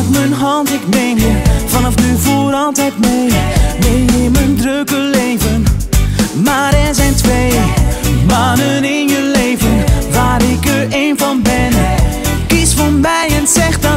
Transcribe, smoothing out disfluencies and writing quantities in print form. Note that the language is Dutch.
Pak mijn hand, ik neem je vanaf nu voor altijd mee. Mee in mijn drukke leven. Maar er zijn twee mannen in je leven waar ik er één van ben. Kies voor mij en zeg dan